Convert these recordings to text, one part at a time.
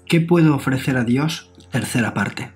¿Qué puedo ofrecer a Dios? Tercera parte.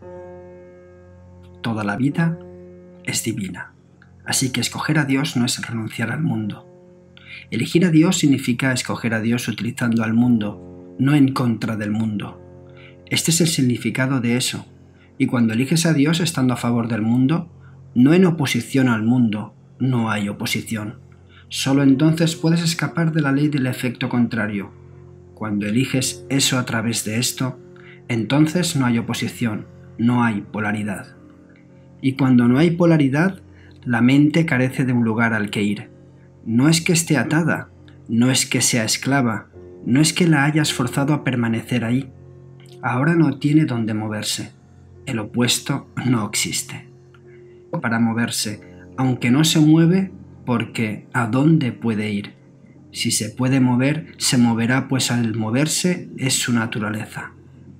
Toda la vida es divina, así que escoger a Dios no es renunciar al mundo. Elegir a Dios significa escoger a Dios utilizando al mundo, no en contra del mundo. Este es el significado de eso, y cuando eliges a Dios estando a favor del mundo, no en oposición al mundo, no hay oposición. Solo entonces puedes escapar de la ley del efecto contrario. Cuando eliges eso a través de esto, entonces no hay oposición, no hay polaridad. Y cuando no hay polaridad, la mente carece de un lugar al que ir. No es que esté atada, no es que sea esclava, no es que la hayas forzado a permanecer ahí. Ahora no tiene dónde moverse. El opuesto no existe. Para moverse, aunque no se mueve, porque ¿a dónde puede ir? Si se puede mover, se moverá, pues al moverse es su naturaleza.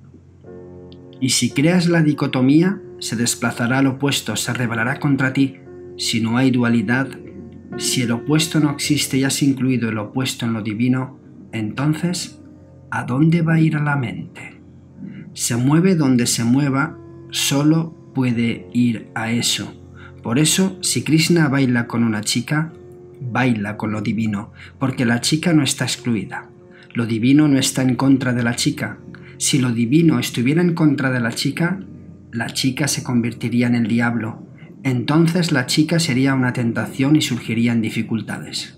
Y si creas la dicotomía, se desplazará al opuesto, se rebelará contra ti. Si no hay dualidad, si el opuesto no existe y has incluido el opuesto en lo divino, entonces, ¿a dónde va a ir la mente? Se mueve donde se mueva, solo puede ir a eso. Por eso, si Krishna baila con una chica, baila con lo divino, porque la chica no está excluida. Lo divino no está en contra de la chica. Si lo divino estuviera en contra de la chica se convertiría en el diablo. Entonces la chica sería una tentación y surgirían dificultades.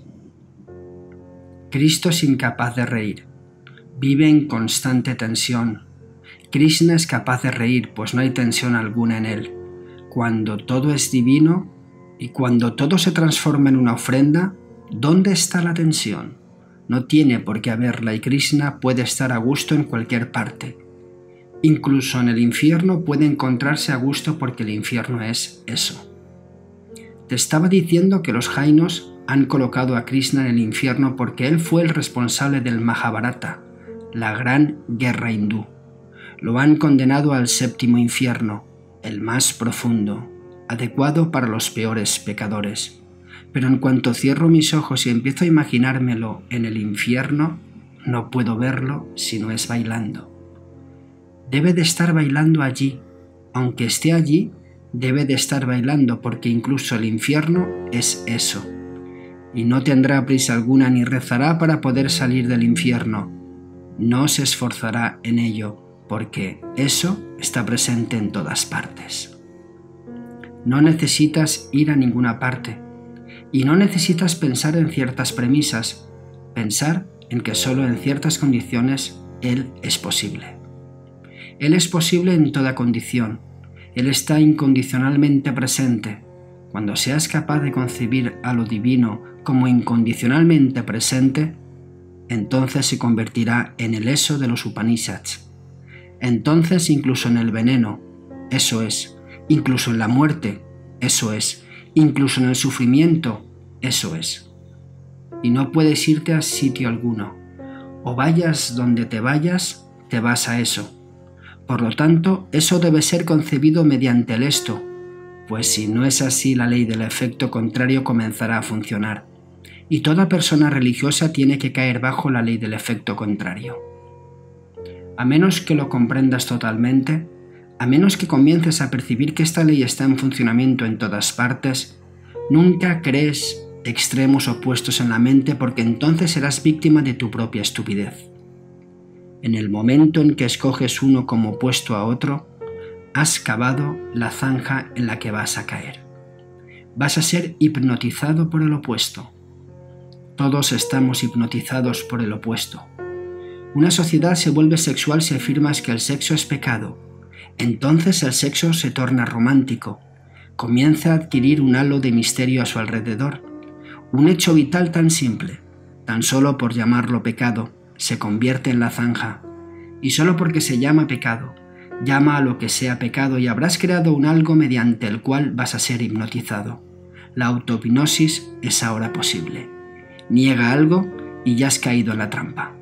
Cristo es incapaz de reír. Vive en constante tensión. Krishna es capaz de reír, pues no hay tensión alguna en él. Cuando todo es divino y cuando todo se transforma en una ofrenda, ¿dónde está la tensión? No tiene por qué haberla y Krishna puede estar a gusto en cualquier parte. Incluso en el infierno puede encontrarse a gusto porque el infierno es eso. Te estaba diciendo que los jainos han colocado a Krishna en el infierno porque él fue el responsable del Mahabharata, la gran guerra hindú. Lo han condenado al séptimo infierno, el más profundo, adecuado para los peores pecadores. Pero en cuanto cierro mis ojos y empiezo a imaginármelo en el infierno, no puedo verlo si no es bailando. Debe de estar bailando allí. Aunque esté allí, debe de estar bailando porque incluso el infierno es eso. Y no tendrá prisa alguna ni rezará para poder salir del infierno. No se esforzará en ello porque eso está presente en todas partes. No necesitas ir a ninguna parte y no necesitas pensar en ciertas premisas, pensar en que solo en ciertas condiciones Él es posible. Él es posible en toda condición. Él está incondicionalmente presente. Cuando seas capaz de concebir a lo divino como incondicionalmente presente, entonces se convertirá en el eso de los Upanishads. Entonces incluso en el veneno, eso es. Incluso en la muerte, eso es. Incluso en el sufrimiento, eso es. Y no puedes irte a sitio alguno. O vayas donde te vayas, te vas a eso. Por lo tanto, eso debe ser concebido mediante el esto, pues si no es así, la ley del efecto contrario comenzará a funcionar. Y toda persona religiosa tiene que caer bajo la ley del efecto contrario. A menos que lo comprendas totalmente, a menos que comiences a percibir que esta ley está en funcionamiento en todas partes, nunca crees extremos opuestos en la mente porque entonces serás víctima de tu propia estupidez. En el momento en que escoges uno como opuesto a otro, has cavado la zanja en la que vas a caer. Vas a ser hipnotizado por el opuesto. Todos estamos hipnotizados por el opuesto. Una sociedad se vuelve sexual si afirmas que el sexo es pecado. Entonces el sexo se torna romántico. Comienza a adquirir un halo de misterio a su alrededor. Un hecho vital tan simple, tan solo por llamarlo pecado, se convierte en la zanja. Y solo porque se llama pecado, llama a lo que sea pecado y habrás creado un algo mediante el cual vas a ser hipnotizado. La autohipnosis es ahora posible. Niega algo y ya has caído en la trampa.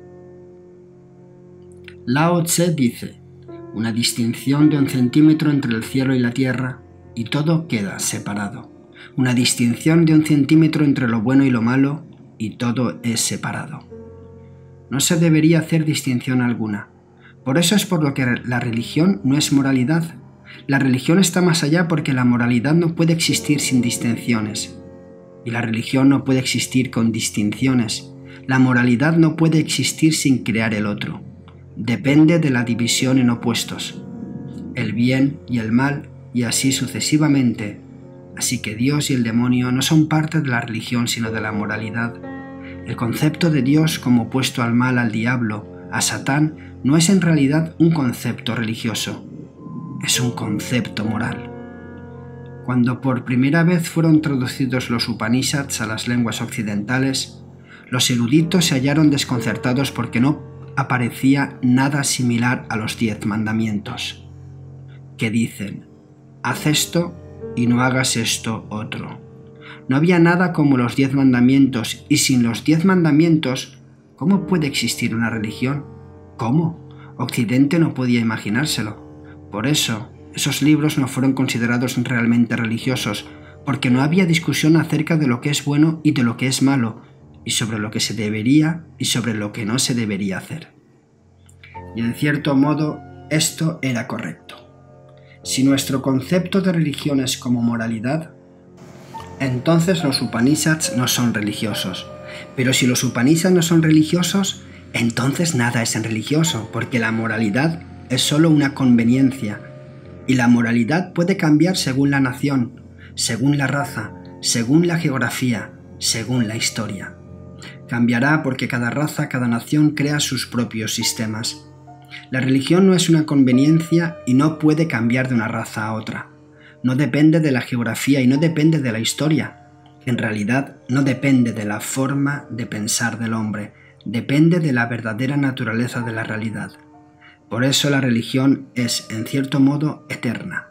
Lao Tse dice: una distinción de 1 centímetro entre el cielo y la tierra y todo queda separado. Una distinción de 1 centímetro entre lo bueno y lo malo y todo es separado. No se debería hacer distinción alguna, Por eso es por lo que la religión no es moralidad. La religión está más allá porque la moralidad no puede existir sin distinciones. Y la religión no puede existir con distinciones. La moralidad no puede existir sin crear el otro. Depende de la división en opuestos. El bien y el mal, y así sucesivamente. Así que Dios y el demonio no son parte de la religión sino de la moralidad. El concepto de Dios como opuesto al mal, al diablo, a Satán, no es en realidad un concepto religioso, es un concepto moral. Cuando por primera vez fueron traducidos los Upanishads a las lenguas occidentales, los eruditos se hallaron desconcertados porque no aparecía nada similar a los 10 mandamientos, que dicen, haz esto y no hagas esto otro. No había nada como los 10 mandamientos, y sin los 10 mandamientos, ¿cómo puede existir una religión? ¿Cómo? Occidente no podía imaginárselo. Por eso, esos libros no fueron considerados realmente religiosos, porque no había discusión acerca de lo que es bueno y de lo que es malo, y sobre lo que se debería y sobre lo que no se debería hacer. Y en cierto modo, esto era correcto. Si nuestro concepto de religión es como moralidad, entonces los Upanishads no son religiosos. Pero si los Upanishads no son religiosos, entonces nada es religioso, porque la moralidad es solo una conveniencia, y la moralidad puede cambiar según la nación, según la raza, según la geografía, según la historia. Cambiará porque cada raza, cada nación crea sus propios sistemas. La religión no es una conveniencia y no puede cambiar de una raza a otra. No depende de la geografía y no depende de la historia. En realidad, no depende de la forma de pensar del hombre, depende de la verdadera naturaleza de la realidad. Por eso la religión es, en cierto modo, eterna.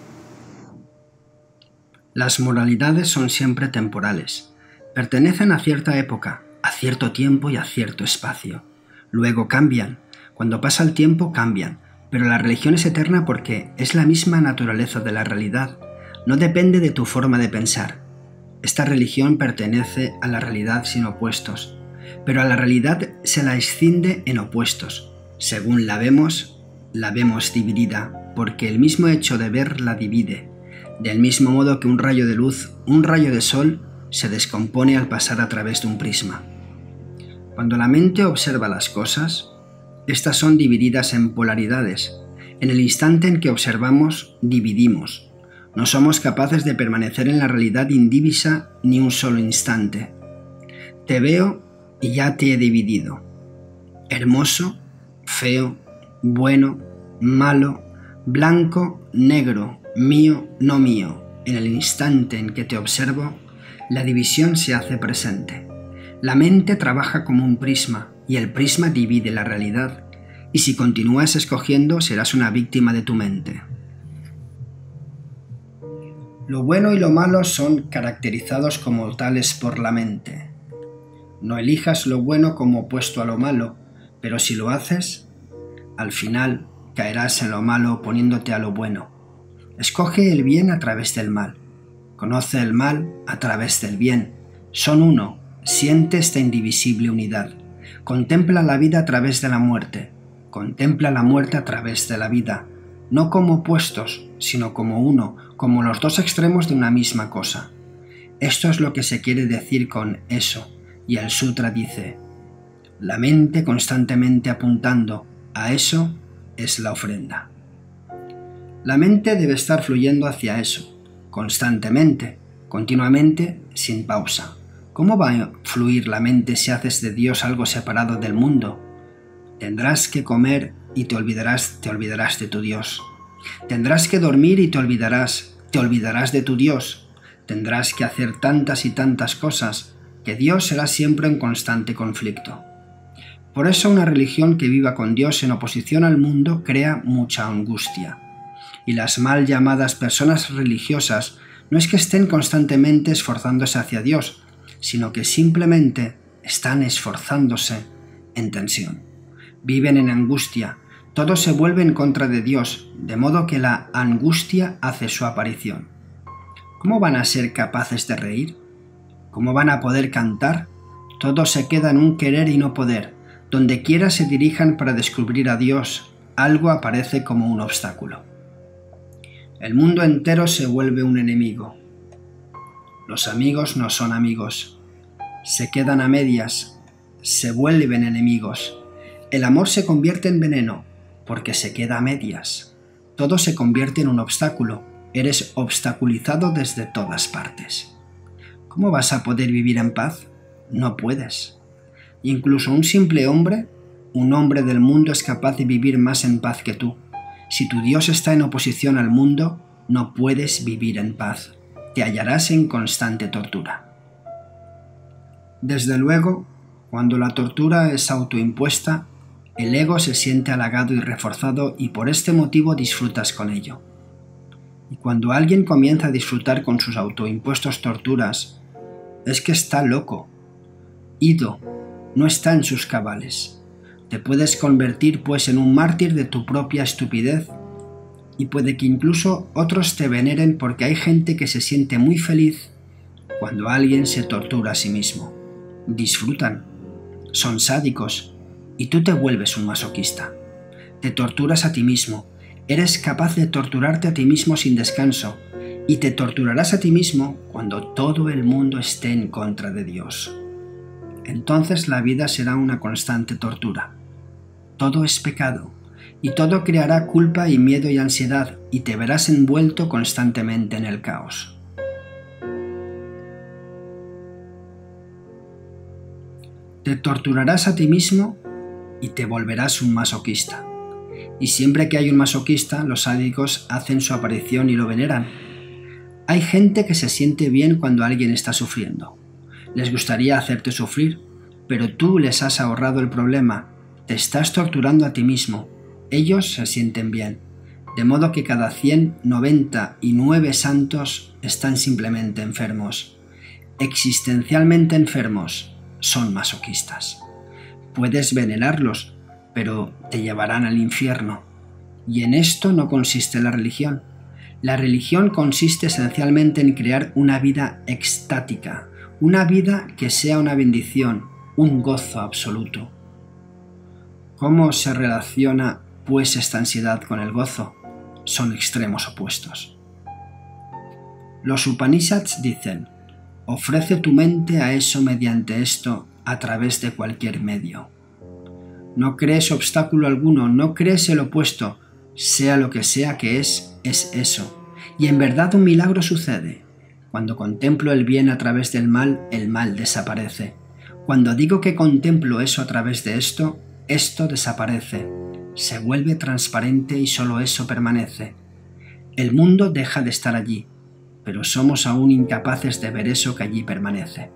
Las moralidades son siempre temporales. Pertenecen a cierta época, a cierto tiempo y a cierto espacio. Luego cambian. Cuando pasa el tiempo cambian. Pero la religión es eterna porque es la misma naturaleza de la realidad. No depende de tu forma de pensar. Esta religión pertenece a la realidad sin opuestos. Pero a la realidad se la escinde en opuestos. Según la vemos dividida, porque el mismo hecho de ver la divide. Del mismo modo que un rayo de luz, un rayo de sol, se descompone al pasar a través de un prisma. Cuando la mente observa las cosas, estas son divididas en polaridades. En el instante en que observamos, dividimos. No somos capaces de permanecer en la realidad indivisa ni un solo instante. Te veo y ya te he dividido. Hermoso, feo, bueno, malo, blanco, negro, mío, no mío. En el instante en que te observo, la división se hace presente. La mente trabaja como un prisma y el prisma divide la realidad. Y si continúas escogiendo, serás una víctima de tu mente. Lo bueno y lo malo son caracterizados como tales por la mente. No elijas lo bueno como opuesto a lo malo, pero si lo haces, al final caerás en lo malo oponiéndote a lo bueno. Escoge el bien a través del mal. Conoce el mal a través del bien. Son uno. Siente esta indivisible unidad. Contempla la vida a través de la muerte. Contempla la muerte a través de la vida. No como opuestos, sino como uno, como los dos extremos de una misma cosa. Esto es lo que se quiere decir con eso. Y el sutra dice, la mente constantemente apuntando a eso es la ofrenda. La mente debe estar fluyendo hacia eso, constantemente, continuamente, sin pausa. ¿Cómo va a fluir la mente si haces de Dios algo separado del mundo? Tendrás que comer y te olvidarás de tu Dios. Tendrás que dormir y te olvidarás de tu Dios. Tendrás que hacer tantas y tantas cosas que Dios será siempre en constante conflicto. Por eso una religión que viva con Dios en oposición al mundo crea mucha angustia. Y las mal llamadas personas religiosas no es que estén constantemente esforzándose hacia Dios, sino que simplemente están esforzándose en tensión. Viven en angustia, todo se vuelve en contra de Dios, de modo que la angustia hace su aparición. ¿Cómo van a ser capaces de reír? ¿Cómo van a poder cantar? Todo se queda en un querer y no poder. Donde quiera se dirijan para descubrir a Dios, algo aparece como un obstáculo. El mundo entero se vuelve un enemigo. Los amigos no son amigos. Se quedan a medias, se vuelven enemigos. El amor se convierte en veneno porque se queda a medias. Todo se convierte en un obstáculo. Eres obstaculizado desde todas partes. ¿Cómo vas a poder vivir en paz? No puedes. Incluso un simple hombre, un hombre del mundo, es capaz de vivir más en paz que tú. Si tu Dios está en oposición al mundo, no puedes vivir en paz. Te hallarás en constante tortura. Desde luego, cuando la tortura es autoimpuesta, el ego se siente halagado y reforzado y por este motivo disfrutas con ello. Y cuando alguien comienza a disfrutar con sus autoimpuestos torturas, es que está loco, ido, no está en sus cabales. Te puedes convertir pues en un mártir de tu propia estupidez y puede que incluso otros te veneren porque hay gente que se siente muy feliz cuando alguien se tortura a sí mismo. Disfrutan, son sádicos y tú te vuelves un masoquista. Te torturas a ti mismo, eres capaz de torturarte a ti mismo sin descanso y te torturarás a ti mismo cuando todo el mundo esté en contra de Dios. Entonces la vida será una constante tortura. Todo es pecado y todo creará culpa y miedo y ansiedad y te verás envuelto constantemente en el caos. Te torturarás a ti mismo y te volverás un masoquista. Y siempre que hay un masoquista, los sádicos hacen su aparición y lo veneran. Hay gente que se siente bien cuando alguien está sufriendo. Les gustaría hacerte sufrir, pero tú les has ahorrado el problema. Te estás torturando a ti mismo. Ellos se sienten bien. De modo que cada 199 santos están simplemente enfermos. Existencialmente enfermos. Son masoquistas. Puedes venerarlos, pero te llevarán al infierno. Y en esto no consiste la religión. La religión consiste esencialmente en crear una vida extática, una vida que sea una bendición, un gozo absoluto. ¿Cómo se relaciona, pues, esta ansiedad con el gozo? Son extremos opuestos. Los Upanishads dicen: ofrece tu mente a eso mediante esto a través de cualquier medio. No crees obstáculo alguno, no crees el opuesto, sea lo que sea que es eso. Y en verdad un milagro sucede. Cuando contemplo el bien a través del mal, el mal desaparece. Cuando digo que contemplo eso a través de esto desaparece. Se vuelve transparente y solo eso permanece. El mundo deja de estar allí, pero somos aún incapaces de ver eso que allí permanece.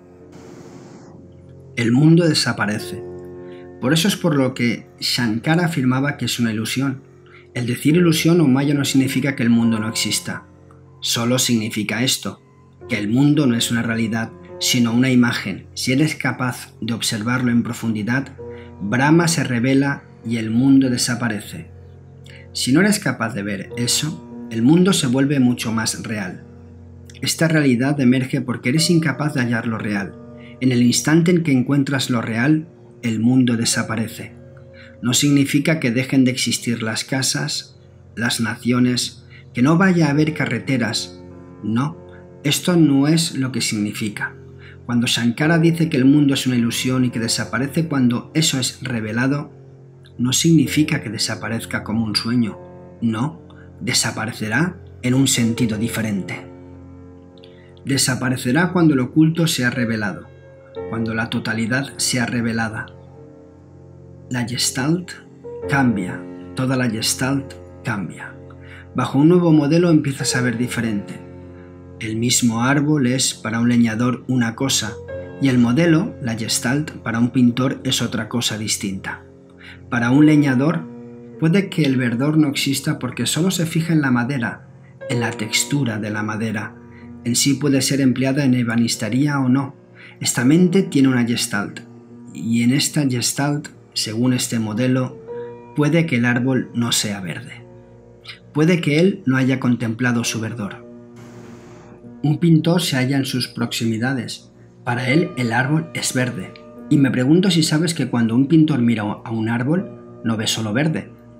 El mundo desaparece. Por eso es por lo que Shankara afirmaba que es una ilusión. El decir ilusión o maya no significa que el mundo no exista. Solo significa esto, que el mundo no es una realidad, sino una imagen. Si eres capaz de observarlo en profundidad, Brahma se revela y el mundo desaparece. Si no eres capaz de ver eso, el mundo se vuelve mucho más real. Esta realidad emerge porque eres incapaz de hallar lo real. En el instante en que encuentras lo real, el mundo desaparece. No significa que dejen de existir las casas, las naciones, que no vaya a haber carreteras. No, esto no es lo que significa. Cuando Shankara dice que el mundo es una ilusión y que desaparece cuando eso es revelado, no significa que desaparezca como un sueño. No, desaparecerá en un sentido diferente. Desaparecerá cuando lo oculto sea revelado, cuando la totalidad sea revelada. La Gestalt cambia, toda la Gestalt cambia. Bajo un nuevo modelo empiezas a ver diferente. El mismo árbol es para un leñador una cosa, y el modelo, la Gestalt, para un pintor es otra cosa distinta. Para un leñador, puede que el verdor no exista porque solo se fija en la madera, en la textura de la madera. En sí puede ser empleada en ebanistería o no. Esta mente tiene una Gestalt, y en esta Gestalt, según este modelo, puede que el árbol no sea verde. Puede que él no haya contemplado su verdor. Un pintor se halla en sus proximidades. Para él el árbol es verde. Y me pregunto si sabes que cuando un pintor mira a un árbol, no ve solo verde,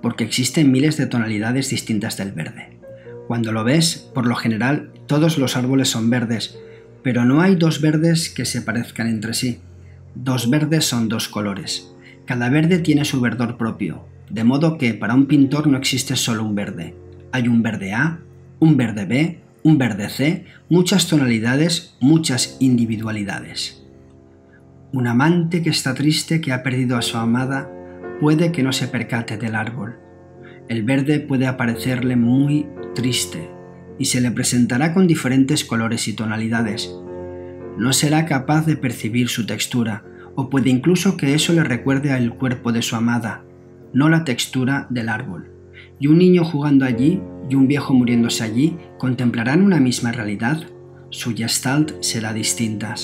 porque existen miles de tonalidades distintas del verde. Cuando lo ves, por lo general, todos los árboles son verdes, pero no hay dos verdes que se parezcan entre sí. Dos verdes son dos colores. Cada verde tiene su verdor propio, de modo que para un pintor no existe solo un verde. Hay un verde A, un verde B, un verde C, muchas tonalidades, muchas individualidades. Un amante que está triste, que ha perdido a su amada, puede que no se percate del árbol. El verde puede aparecerle muy triste y se le presentará con diferentes colores y tonalidades. No será capaz de percibir su textura, o puede incluso que eso le recuerde al cuerpo de su amada, no la textura del árbol. Y un niño jugando allí y un viejo muriéndose allí contemplarán una misma realidad. Su gestalt será distinta.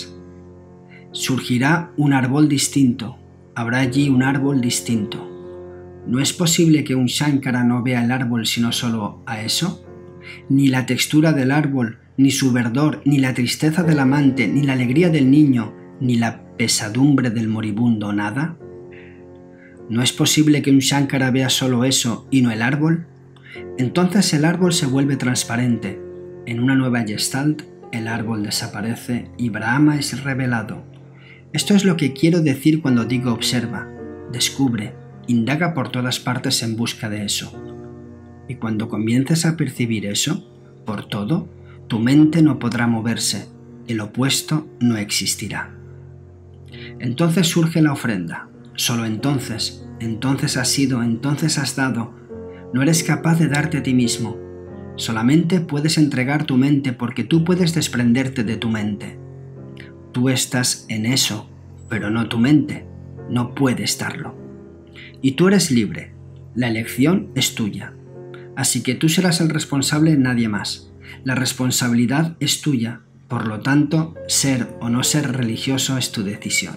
Surgirá un árbol distinto, habrá allí un árbol distinto. ¿No es posible que un Shankara no vea el árbol sino solo a eso? Ni la textura del árbol, ni su verdor, ni la tristeza del amante, ni la alegría del niño, ni la pesadumbre del moribundo, nada. ¿No es posible que un Shankara vea solo eso y no el árbol? Entonces el árbol se vuelve transparente. En una nueva gestalt, el árbol desaparece y Brahma es revelado. Esto es lo que quiero decir cuando digo observa, descubre, indaga por todas partes en busca de eso. Y cuando comiences a percibir eso, por todo, tu mente no podrá moverse, el opuesto no existirá. Entonces surge la ofrenda, solo entonces has sido, entonces has dado. No eres capaz de darte a ti mismo, solamente puedes entregar tu mente porque tú puedes desprenderte de tu mente. Tú estás en eso, pero no tu mente, no puede estarlo. Y tú eres libre, la elección es tuya, así que tú serás el responsable, nadie más. La responsabilidad es tuya, por lo tanto, ser o no ser religioso es tu decisión.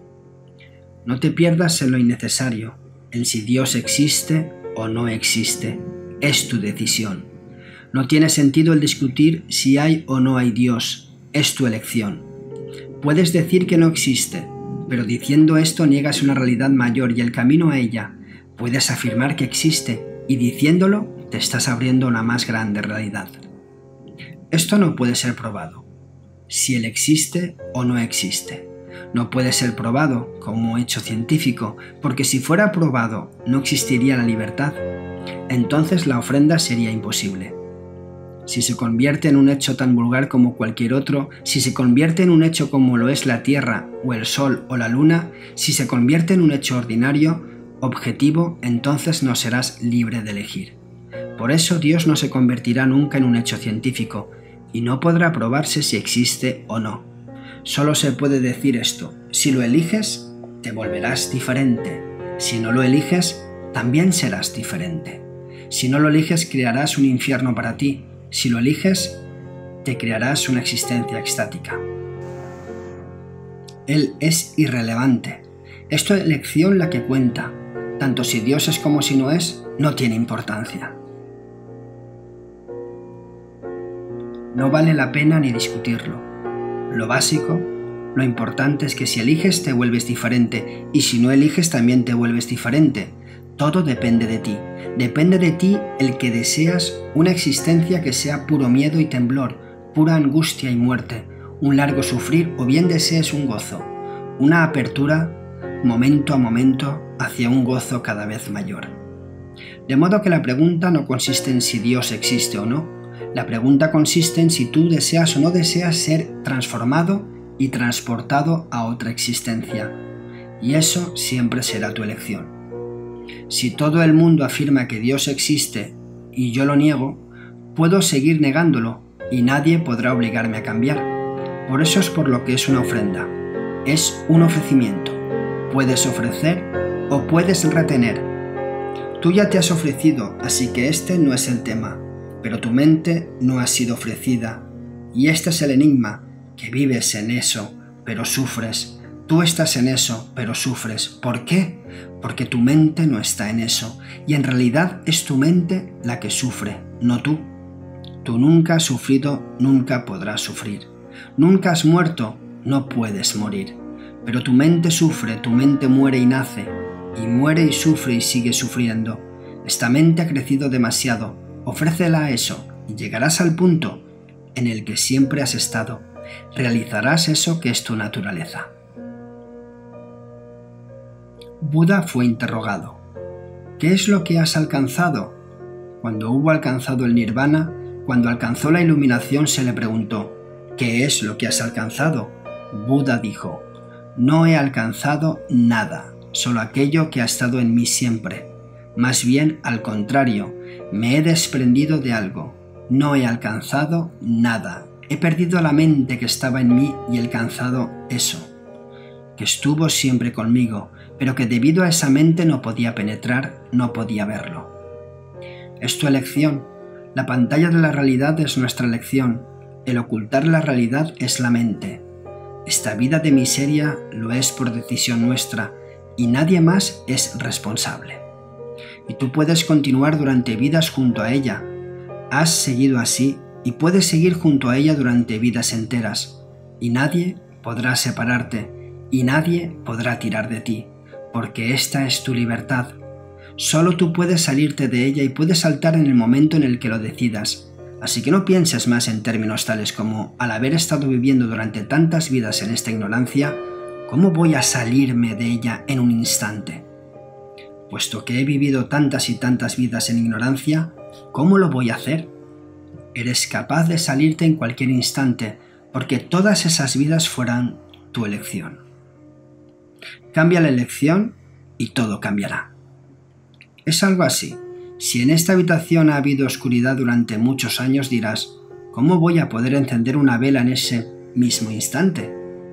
No te pierdas en lo innecesario, en si Dios existe o no existe, es tu decisión. No tiene sentido el discutir si hay o no hay Dios, es tu elección. Puedes decir que no existe, pero diciendo esto niegas una realidad mayor y el camino a ella. Puedes afirmar que existe y diciéndolo te estás abriendo una más grande realidad. Esto no puede ser probado, si él existe o no existe. No puede ser probado como hecho científico, porque si fuera probado no existiría la libertad. Entonces la ofrenda sería imposible. Si se convierte en un hecho tan vulgar como cualquier otro, si se convierte en un hecho como lo es la Tierra o el Sol o la Luna, si se convierte en un hecho ordinario, objetivo, entonces no serás libre de elegir. Por eso Dios no se convertirá nunca en un hecho científico y no podrá probarse si existe o no. Solo se puede decir esto: si lo eliges, te volverás diferente. Si no lo eliges, también serás diferente. Si no lo eliges, crearás un infierno para ti. Si lo eliges, te crearás una existencia extática. Él es irrelevante. Es tu elección la que cuenta. Tanto si Dios es como si no es, no tiene importancia. No vale la pena ni discutirlo. Lo básico, lo importante es que si eliges te vuelves diferente y si no eliges también te vuelves diferente. Todo depende de ti. Depende de ti el que deseas una existencia que sea puro miedo y temblor, pura angustia y muerte, un largo sufrir o bien desees un gozo, una apertura momento a momento hacia un gozo cada vez mayor. De modo que la pregunta no consiste en si Dios existe o no, la pregunta consiste en si tú deseas o no deseas ser transformado y transportado a otra existencia, y eso siempre será tu elección. Si todo el mundo afirma que Dios existe y yo lo niego, puedo seguir negándolo y nadie podrá obligarme a cambiar. Por eso es por lo que es una ofrenda. Es un ofrecimiento. Puedes ofrecer o puedes retener. Tú ya te has ofrecido, así que este no es el tema, pero tu mente no ha sido ofrecida. Y este es el enigma, que vives en eso, pero sufres. Tú estás en eso, pero sufres. ¿Por qué? Porque tu mente no está en eso, y en realidad es tu mente la que sufre, no tú. Tú nunca has sufrido, nunca podrás sufrir. Nunca has muerto, no puedes morir. Pero tu mente sufre, tu mente muere y nace, y muere y sufre y sigue sufriendo. Esta mente ha crecido demasiado, ofrécela a eso y llegarás al punto en el que siempre has estado. Realizarás eso que es tu naturaleza. Buda fue interrogado: ¿qué es lo que has alcanzado? Cuando hubo alcanzado el nirvana, cuando alcanzó la iluminación, se le preguntó: ¿qué es lo que has alcanzado? Buda dijo: no he alcanzado nada, solo aquello que ha estado en mí siempre. Más bien, al contrario, me he desprendido de algo. No he alcanzado nada. He perdido la mente que estaba en mí y he alcanzado eso, que estuvo siempre conmigo, pero que debido a esa mente no podía penetrar, no podía verlo. Es tu elección. La pantalla de la realidad es nuestra elección. El ocultar la realidad es la mente. Esta vida de miseria lo es por decisión nuestra y nadie más es responsable. Y tú puedes continuar durante vidas junto a ella. Has seguido así y puedes seguir junto a ella durante vidas enteras. Y nadie podrá separarte y nadie podrá tirar de ti, porque esta es tu libertad. Solo tú puedes salirte de ella y puedes saltar en el momento en el que lo decidas. Así que no pienses más en términos tales como: al haber estado viviendo durante tantas vidas en esta ignorancia, ¿cómo voy a salirme de ella en un instante? Puesto que he vivido tantas y tantas vidas en ignorancia, ¿cómo lo voy a hacer? Eres capaz de salirte en cualquier instante, porque todas esas vidas fueran tu elección. Cambia la elección y todo cambiará. Es algo así. Si en esta habitación ha habido oscuridad durante muchos años, dirás: ¿cómo voy a poder encender una vela en ese mismo instante?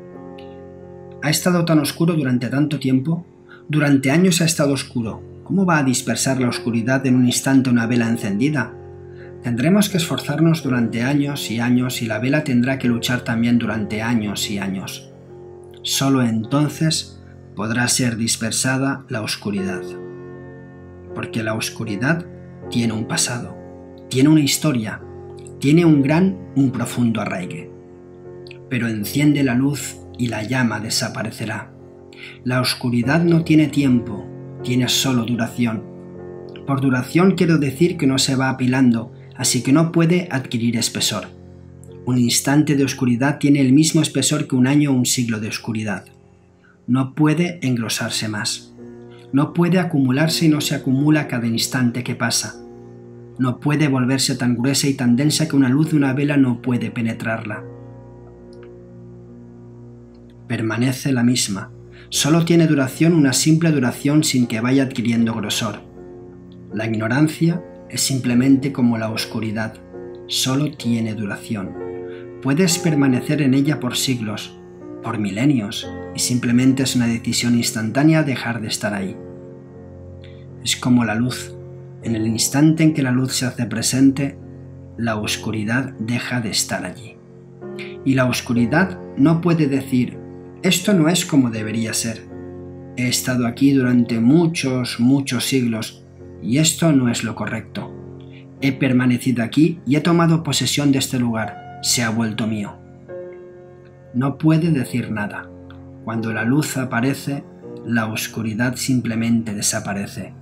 ¿Ha estado tan oscuro durante tanto tiempo? Durante años ha estado oscuro. ¿Cómo va a dispersar la oscuridad en un instante una vela encendida? Tendremos que esforzarnos durante años y años y la vela tendrá que luchar también durante años y años. Solo entonces podrá ser dispersada la oscuridad. Porque la oscuridad tiene un pasado, tiene una historia, tiene un profundo arraigue. Pero enciende la luz y la llama desaparecerá. La oscuridad no tiene tiempo, tiene solo duración. Por duración quiero decir que no se va apilando, así que no puede adquirir espesor. Un instante de oscuridad tiene el mismo espesor que un año o un siglo de oscuridad. No puede engrosarse más. No puede acumularse y no se acumula cada instante que pasa. No puede volverse tan gruesa y tan densa que una luz de una vela no puede penetrarla. Permanece la misma. Solo tiene duración, una simple duración sin que vaya adquiriendo grosor. La ignorancia es simplemente como la oscuridad. Solo tiene duración. Puedes permanecer en ella por siglos, por milenios, y simplemente es una decisión instantánea dejar de estar ahí. Es como la luz. En el instante en que la luz se hace presente, la oscuridad deja de estar allí. Y la oscuridad no puede decir: esto no es como debería ser. He estado aquí durante muchos siglos y esto no es lo correcto. He permanecido aquí y he tomado posesión de este lugar. Se ha vuelto mío. No puede decir nada. Cuando la luz aparece, la oscuridad simplemente desaparece.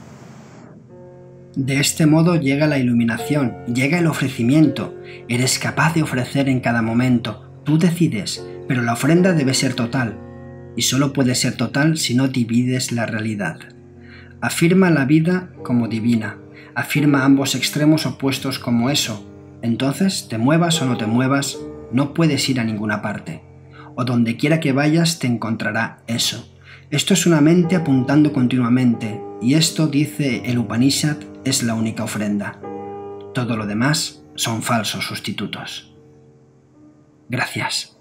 De este modo llega la iluminación, llega el ofrecimiento. Eres capaz de ofrecer en cada momento. Tú decides, pero la ofrenda debe ser total. Y solo puede ser total si no divides la realidad. Afirma la vida como divina. Afirma ambos extremos opuestos como eso. Entonces, te muevas o no te muevas, no puedes ir a ninguna parte. O donde quiera que vayas te encontrará eso. Esto es una mente apuntando continuamente, y esto, dice el Upanishad, es la única ofrenda. Todo lo demás son falsos sustitutos. Gracias.